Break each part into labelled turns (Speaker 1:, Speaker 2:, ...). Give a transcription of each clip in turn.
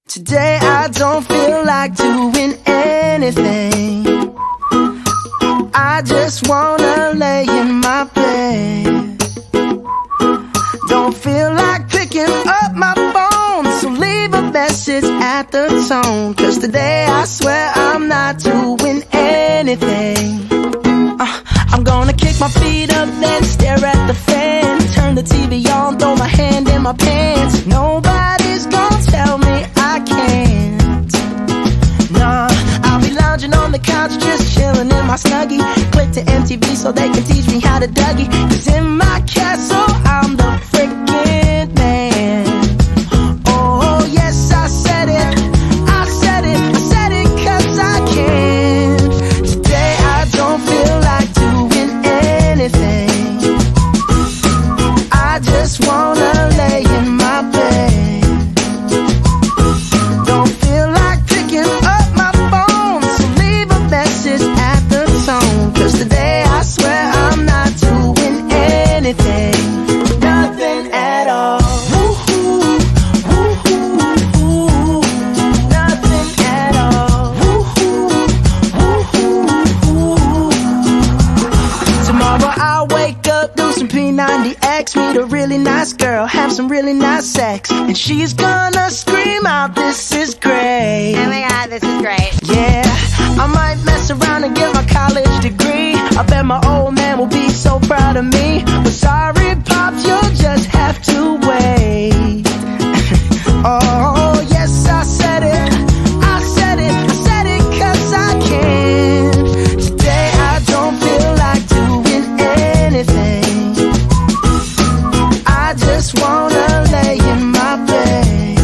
Speaker 1: Today I don't feel like doing anything. I just wanna lay in my bed. Don't feel like picking up my phone, so leave a message at the tone. Cause today I swear I'm not doing anything. I'm gonna kick my feet up, then stare at the fan. Turn the TV on, throw my hand in my pants. Nobody's gonna tell me I can't. Nah, I'll be lounging on the couch, just chilling in my Snuggie. Click to MTV so they can teach me how to Dougie. Cause in my castle, I'm the freaking man. Oh, yes, I said it. I said it. I said it cause I can. Today I don't feel like doing anything. I just wanna lay in my bed. Don't feel like picking up my phone, so leave a message at the tone. Cause today I swear I'm not doing anything. Nothing at all. Woo-hoo, woo-hoo, woo-hoo. Nothing at all. Woo-hoo, woo-hoo, woo-hoo. Tomorrow I'll wake up, do some P90X, meet a really nice girl, have some really nice sex, and she's gonna scream out, "This is great."
Speaker 2: Oh my god, this is great.
Speaker 1: Yeah, I might mess around and get my college degree. I bet my old man will be so proud of me. But sorry, Pops, you'll just have to wait. Oh, yes, I said it. I said it. I said it cause I can. Today I don't feel like doing anything. I just wanna lay in my bed.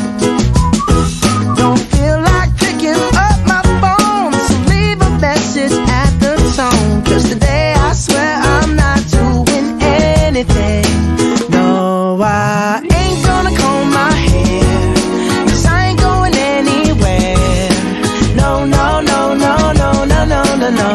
Speaker 1: Don't feel like picking up my phone, so leave a message at the tone. Cause today I swear I'm not doing anything. No, I ain't gonna comb my hair, cause I ain't going anywhere. No, no, no, no, no, no, no, no, no.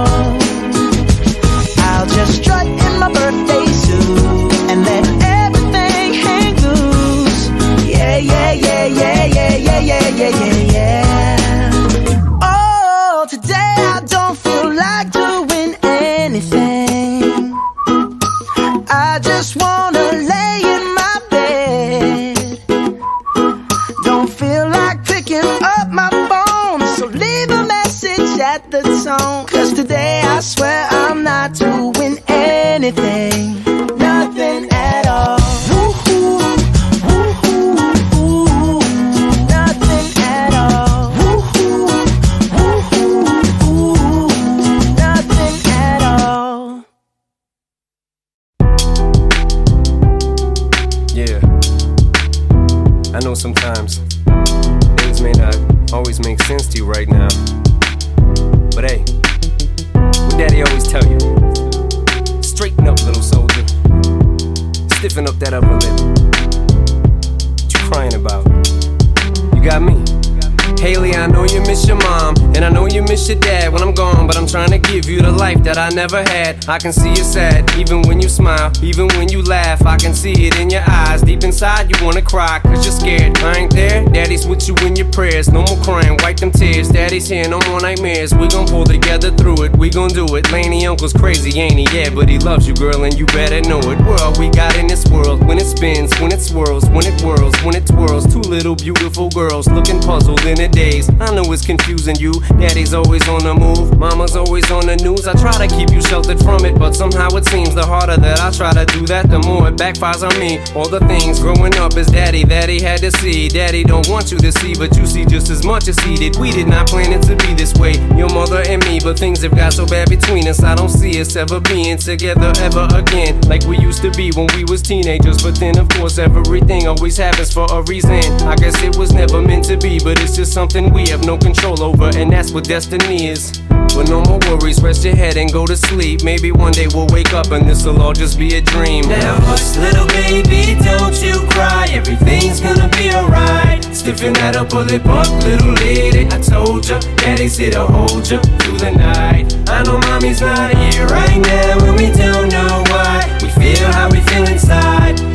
Speaker 1: I'll just strut in my birthday suit and let everything hang loose. Yeah, yeah, yeah, yeah, yeah, yeah, yeah, yeah, yeah, yeah. Oh, today I don't feel like doing anything. I just wanna lay in my bed. Don't feel like picking up my phone, so leave a message at the tone. Cause today I swear I'm not doing anything. Nothing at all. Woo-hoo, woo-hoo, woo-hoo. Nothing at all. Woo-hoo, woo-hoo, woo-hoo. Nothing at all.
Speaker 3: Yeah, I know sometimes things may not always make sense to you right now, but hey, what Daddy always tell you, straighten up, little soldier, stiffen up that upper lip. What you crying about? You got me. Haley, I know you miss your mom, and I know you miss your dad when I'm gone, but I'm trying to give you the life that I never had. I can see you sad, even when you smile, even when you laugh. I can see it in your eyes, deep inside you wanna cry, cause you're scared. I ain't there, Daddy's with you in your prayers. No more crying, wipe them tears. Daddy's here, no more nightmares. We gon' pull together through it, we gon' do it. Laney uncle's crazy, ain't he? Yeah, but he loves you, girl, and you better know it. We're all we got in this world, when it spins, when it swirls, when it whirls, when it twirls. Two little beautiful girls looking puzzled in a daze. I know it's confusing you. Daddy's always on the move, mama's always on the news. I try to keep you sheltered from it, but somehow it seems the harder that I try to do that, the more it backfires on me. All the things growing up as daddy that he had to see, daddy don't want you to see, but you see just as much as he did. We did not plan it to be this way, your mother and me, but things have got so bad between us. I don't see us ever being together ever again, like we used to be when we was teenagers. But then of course everything always happens for a reason. I guess it was never meant to be, but it's just something we have no control over, and that's what destiny is. But no more worries, rest your head and go to sleep. Maybe one day we'll wake up and this'll all just be a dream.
Speaker 4: Now hush, little baby, don't you cry. Everything's gonna be alright. Stiffen that upper lip up, little lady. I told ya, Daddy's here to hold ya through the night. I know mommy's not here right now, and we don't know why. We feel how we feel inside.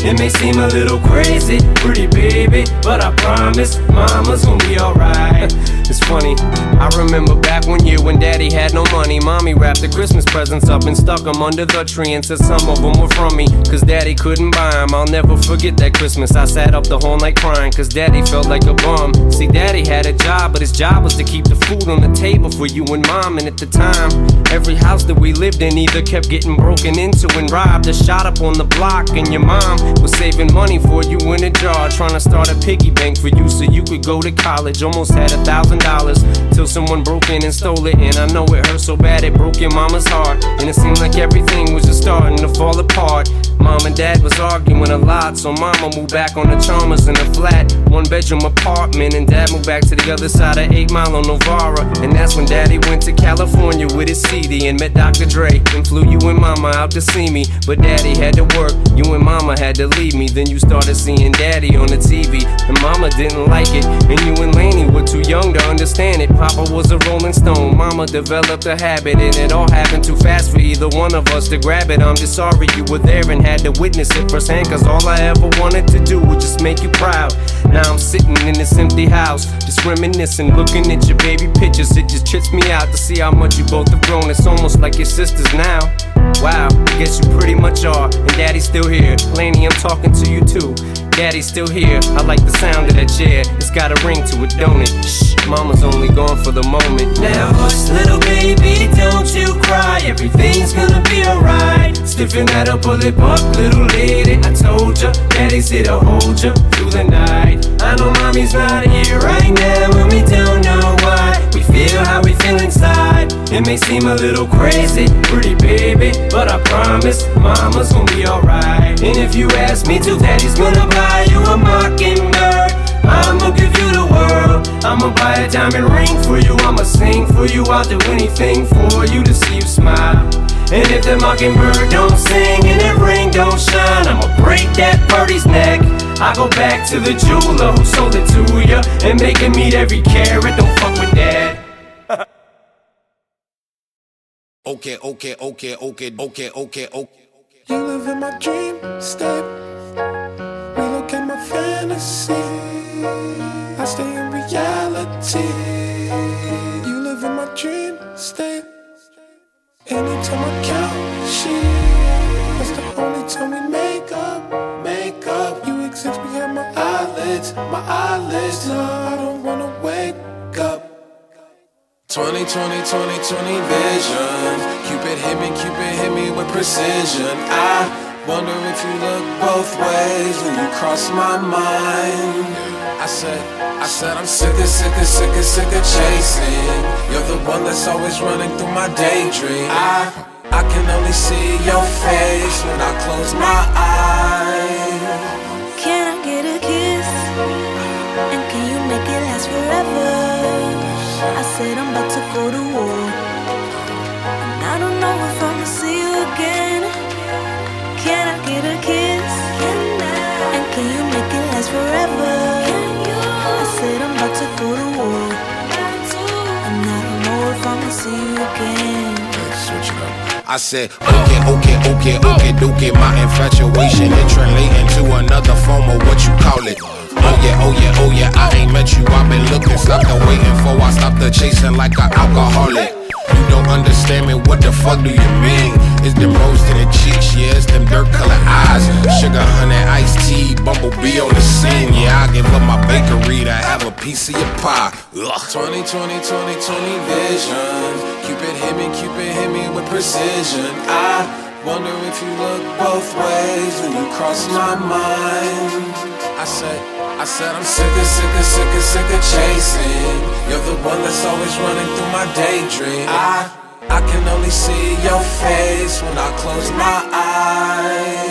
Speaker 4: It may seem a little crazy, pretty baby, but I promise mama's gonna be alright.
Speaker 3: It's funny, I remember back one year when daddy had no money. Mommy wrapped the Christmas presents up and stuck them under the tree and said some of them were from me, cause daddy couldn't buy them. I'll never forget that Christmas. I sat up the whole night crying cause daddy felt like a bum. See, daddy had a job, but his job was to keep the food on the table for you and mom. And at the time, every house that we lived in either kept getting broken into and robbed or shot up on the block. And your mom was saving money for you in a jar, trying to start a piggy bank for you so you could go to college. Almost had $1,000 till someone broke in and stole it. And I know it hurt so bad it broke your mama's heart. And it seemed like everything was just starting to fall apart. Mom and dad was arguing a lot, so mama moved back on the Chalmers in a flat 1-bedroom apartment, and dad moved back to the other side of 8 Mile on Novara. And that's when daddy went to California with his CD and met Dr. Dre and flew you and mama out to see me. But daddy had to work, you and mama had to leave me. Then you started seeing daddy on the TV, and mama didn't like it, and you and Laney were too young to understand it. Papa was a Rolling Stone, mama developed a habit, and it all happened too fast for either one of us to grab it. I'm just sorry you were there and had to witness it firsthand, cause all I ever wanted to do was just make you proud. Now I'm sitting in this empty house, just reminiscing, looking at your baby pictures. It just trips me out to see how much you both have grown. It's almost like your sisters now. Wow, I guess you pretty much are. And daddy's still here. Laney, I'm talking to you too. Daddy's still here. I like the sound of that chair. It's got a ring to it, don't it? Shh, mama's only gone for the moment.
Speaker 4: Now hush, little baby, don't you cry. Everything's gonna be alright. Stiffen that up, pull it up, little lady. I told ya, daddy's here to hold ya through the night. I know mommy's not here right now, and we don't know why. We feel how we feel inside. It may seem a little crazy, pretty baby, but I promise mama's gonna be alright. And if you ask me to, daddy's gonna buy you a mockingbird. I'ma give you the world. I'ma buy a diamond ring for you. I'ma sing for you. I'll do anything for you to see you smile. And if the mockingbird don't sing and that ring don't shine, I'ma break that birdie's neck. I go back to the jeweler who sold it to ya and make him eat every carat. Don't fuck with that.
Speaker 2: Okay.
Speaker 5: You live in my dream state. Relocate my fantasy. I stay in reality. You live in my dream state. Anytime I count sheep, that's the only time we make up. You exist behind my eyelids. No, I don't wanna wake up.
Speaker 2: 2020 vision. Cupid hit me with precision. I wonder if you look both ways when you cross my mind. I said I'm sick of chasing. You're the one that's always running through my daydream. I can only see your face when I close my eyes.
Speaker 6: Can I get a kiss? And can you make it last forever? I said I'm about to go to war, and I don't know if I'ma see you again. Can I get a kiss? And can you make it last forever? I said I'm about to go to war, and I don't know if I'ma see you again.
Speaker 2: Switch it up. I said, okay, my infatuation it translating to another form of what you call it. Oh yeah, I ain't met you, I've been looking, stopped the waiting for, I stopped the chasing like an alcoholic. You don't understand me, what the fuck do you mean? It's them rose to the cheeks, yeah, it's them dirt color eyes. Sugar, honey, iced tea, bumblebee on the scene. Yeah, I give up my bakery to have a piece of your pie. Ugh. 2020 vision. Cupid hit me with precision. I wonder if you look both ways when you cross my mind. I said I'm sick of chasing. You're the one that's always running through my daydream. I can only see your face when I close my eyes.